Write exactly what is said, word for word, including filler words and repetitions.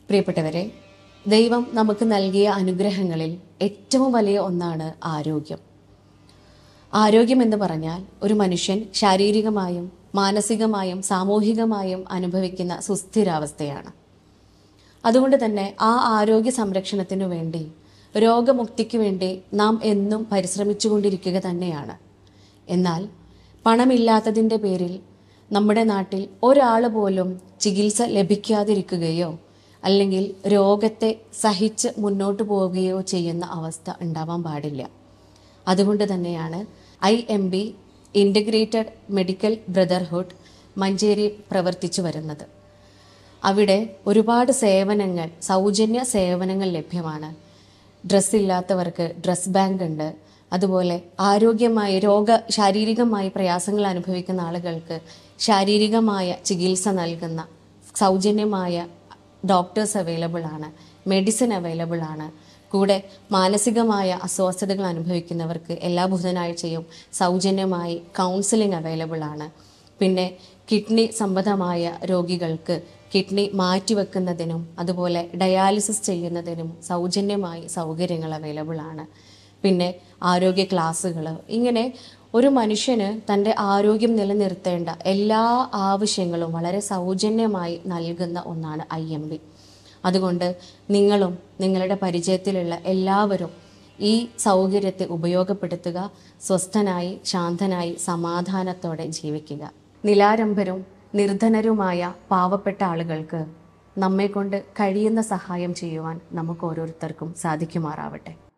പ്രിയപ്പെട്ടവരെ, ദൈവം നമുക്ക് നൽകിയ അനുഗ്രഹങ്ങളിൽ ഏറ്റവും വലിയ ഒന്നാണ് ആരോഗ്യം. ആരോഗ്യം എന്ന് പറഞ്ഞാൽ ഒരു മനുഷ്യൻ ശാരീരികമായും മാനസികമായും സാമൂഹികമായും അനുഭവിക്കുന്ന സുസ്ഥിരാവസ്ഥയാണ്. അതുകൊണ്ട് തന്നെ ആ ആരോഗ്യ സംരക്ഷണത്തിനു വേണ്ടി, രോഗമുക്തിക്ക് വേണ്ടി നാം എന്നും പരിശ്രമിച്ചുകൊണ്ടിരിക്കുക തന്നെയാണ്. എന്നാൽ പണമില്ലാത്തതിൻ്റെ പേരിൽ നമ്മുടെ നാട്ടിൽ ഒരാൾ പോലും ചികിത്സ ലഭിക്കാതിരിക്കുകയോ അല്ലെങ്കിൽ രോഗത്തെ സഹിച്ച് മുന്നോട്ട് പോവുകയോ ചെയ്യുന്ന അവസ്ഥ ഉണ്ടാവാൻ പാടില്ല. അതുകൊണ്ട് തന്നെയാണ് I M B integrated medical brotherhood Manjeri പ്രവർത്തിച്ചു വരുന്നത്. അവിടെ ഒരുപാട് സേവനങ്ങൾ, സൗജന്യ സേവനങ്ങൾ ലഭ്യമാണ്. ഡ്രസ്സ് ഇല്ലാത്തവർക്ക് ഡ്രസ് ബാങ്ക് ഉണ്ട്. അതുപോലെ ആരോഗ്യമായി രോഗ ശാരീരികമായി പ്രയാസങ്ങൾ അനുഭവിക്കുന്ന ആളുകൾക്ക് ശാരീരികമായ ചികിത്സ നൽകുന്ന സൗജന്യമായ ഡോക്ടേഴ്സ് അവൈലബിൾ ആണ്, മെഡിസിൻ അവൈലബിൾ ആണ്. കൂടെ മാനസികമായ അസ്വസ്ഥതകൾ അനുഭവിക്കുന്നവർക്ക് എല്ലാ ബുധനാഴ്ചയും സൗജന്യമായി കൗൺസിലിംഗ് അവൈലബിൾ ആണ്. പിന്നെ കിഡ്നി സംബന്ധമായ രോഗികൾക്ക് കിഡ്നി മാറ്റിവെക്കുന്നതിനും അതുപോലെ ഡയാലിസിസ് ചെയ്യുന്നതിനും സൗജന്യമായി സൗകര്യങ്ങൾ അവൈലബിൾ ആണ്. പിന്നെ ആരോഗ്യ ക്ലാസ്സുകൾ, ഇങ്ങനെ ഒരു മനുഷ്യന് തൻ്റെ ആരോഗ്യം നിലനിർത്തേണ്ട എല്ലാ ആവശ്യങ്ങളും വളരെ സൗജന്യമായി നൽകുന്ന ഒന്നാണ് ഐ എം ബി. അതുകൊണ്ട് നിങ്ങളും നിങ്ങളുടെ പരിചയത്തിലുള്ള എല്ലാവരും ഈ സൗകര്യത്തെ ഉപയോഗപ്പെടുത്തുക. സ്വസ്ഥനായി ശാന്തനായി സമാധാനത്തോടെ ജീവിക്കുക. നിലാരംഭരും നിർധനരുമായ പാവപ്പെട്ട ആളുകൾക്ക് നമ്മെക്കൊണ്ട് കഴിയുന്ന സഹായം ചെയ്യുവാൻ നമുക്ക് ഓരോരുത്തർക്കും സാധിക്കുമാറാവട്ടെ.